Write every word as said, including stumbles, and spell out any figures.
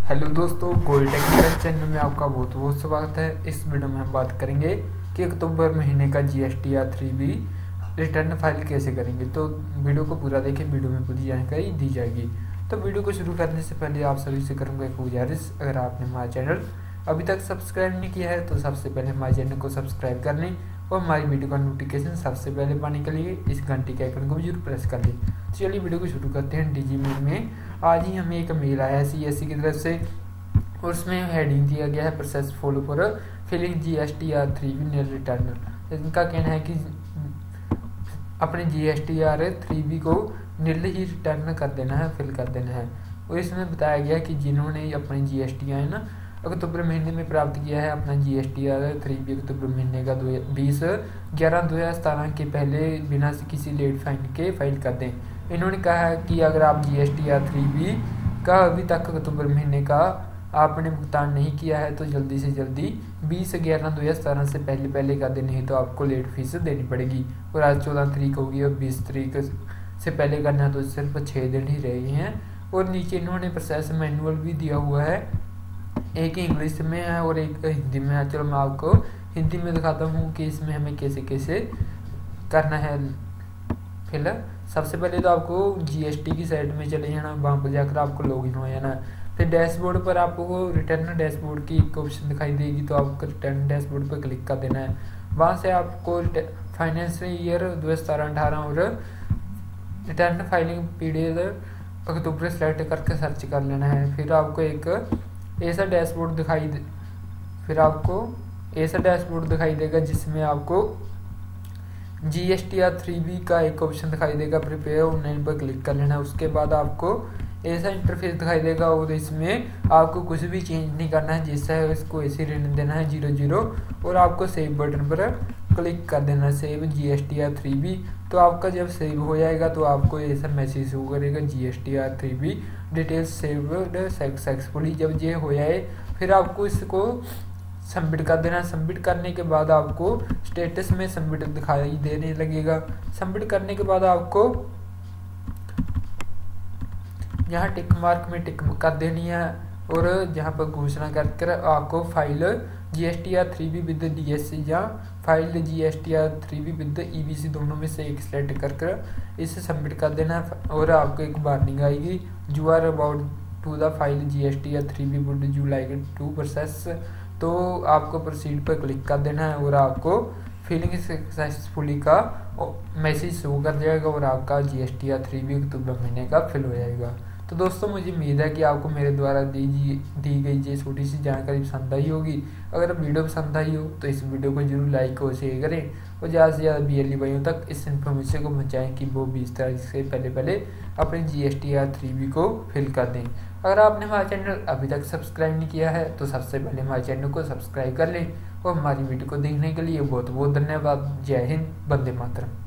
Hello दोस्तों, gold technical channel में आपका बहुत बहुत स्वागत है। इस वीडियो में हम बात करेंगे कि अक्टूबर महीने का जीएसटी या थ्री बी रिटर्न फाइल कैसे करेंगे। तो वीडियो को पूरा देखें, वीडियो में पूरी जानकारी दी जाएगी। तो वीडियो को शुरू करने से पहले आप सभी से करूँगा एक गुजारिश, अगर आपने हमारा चैनल अभी तक सब्सक्राइब नहीं किया है तो सबसे पहले हमारे चैनल को सब्सक्राइब कर लें और हमारी वीडियो का नोटिफिकेशन सबसे पहले पाने के लिए इस घंटी के आइकन को भी जरूर प्रेस कर लें। तो चलिए वीडियो को शुरू करते हैं। डीजी मेल में आज ही हमें एक मेल आया है सीएससी की तरफ से और उसमें हेडिंग दिया गया है process follow for filing GST R three B nil return. इनका कहना है कि अपने जीएसटी आर थ्री बी को नील ही रिटर्न कर देना है, फिल कर देना है। और इसमें बताया गया कि जिन्होंने अपनी जीएसटी है ना अक्टूबर महीने में प्राप्त किया है अपना जीएसटी आर थ्री बी अक्टूबर महीने का दो बीस ग्यारह दो हज़ार सतारह के पहले बिना किसी लेट फाइन के फाइल कर दें। इन्होंने कहा है कि अगर आप जीएसटी आर थ्री बी का अभी तक अक्टूबर महीने का आपने भुगतान नहीं किया है तो जल्दी से जल्दी बीस ग्यारह दो हज़ार सतारह से पहले पहले कर दें, नहीं तो आपको लेट फीस देनी पड़ेगी। और आज चौदह तारीख होगी और बीस तारीख से पहले करना तो सिर्फ छः दिन ही रहे हैं। और नीचे इन्होंने प्रोसेस मैनुअल भी दिया हुआ है, एक इंग्लिश में है और एक हिंदी में है। चलो मैं आपको हिंदी में दिखाता हूँ कि इसमें हमें कैसे कैसे करना है। फिलहाल सबसे पहले तो आपको जीएसटी की साइट में चले जाना, वहाँ पर जाकर आपको लॉगिन हो जाना। फिर डैशबोर्ड पर आपको रिटर्न डैशबोर्ड की एक ऑप्शन दिखाई देगी, तो आपको रिटर्न डैशबोर्ड पर क्लिक कर देना है। वहाँ से आपको फाइनेंशियल ईयर दो हज़ार सतारह अठारह और return filing period October select करके सर्च कर लेना है। फिर आपको एक ऐसा डैशबोर्ड दिखाई दे फिर आपको ऐसा डैशबोर्ड दिखाई देगा जिसमें आपको जीएसटी या थ्री बी का एक ऑप्शन दिखाई देगा, प्रिपेयर ऑनलाइन पर क्लिक कर लेना है। उसके बाद आपको ऐसा इंटरफेस दिखाई देगा और इसमें आपको कुछ भी चेंज नहीं करना है, जैसा है इसको ऐसे रहने देना है जीरो जीरो और आपको सेव बटन पर क्लिक कर देना है, सेव जीएसटी या थ्री बी। तो आपका जब सेव हो जाएगा तो आपको ऐसा मैसेज शो करेगा GST R three B details saved successfully. जब ये हो जाए फिर आपको इसको सबमिट कर देना। सबमिट करने के बाद आपको स्टेटस में सबमिट दिखाई देने लगेगा। सबमिट करने के बाद आपको यहाँ टिक मार्क में टिक कर देनी है और जहाँ पर घोषणा कर कर आपको file GST R three B with DSC या file GST R three B with EVC दोनों में से एक सिलेक्ट कर कर इसे सबमिट कर देना है। और आपको एक वार्निंग आएगी, you are about to the file GST R three B would you like to process. तो आपको प्रोसीड पर क्लिक कर देना है और आपको फिलिंग सक्सेसफुली का मैसेज शो कर जाएगा और आपका जीएसटी आर थ्री बी अक्टूबर महीने का फिल हो जाएगा। तो दोस्तों मुझे उम्मीद है कि आपको मेरे द्वारा दी दी गई ये छोटी सी जानकारी पसंद आई होगी। अगर वीडियो पसंद आई हो तो इस वीडियो को जरूर लाइक और शेयर करें और ज़्यादा से ज़्यादा बीएलई भाइयों तक इस इन्फॉर्मेशन को पहुँचाएँ कि वो बीस तारीख से पहले पहले अपने जीएसटी आर थ्री बी को फिल कर दें। अगर आपने हमारा चैनल अभी तक सब्सक्राइब नहीं किया है तो सबसे पहले हमारे चैनल को सब्सक्राइब कर लें और हमारी वीडियो को देखने के लिए बहुत बहुत धन्यवाद। जय हिंद, वंदे मातरम।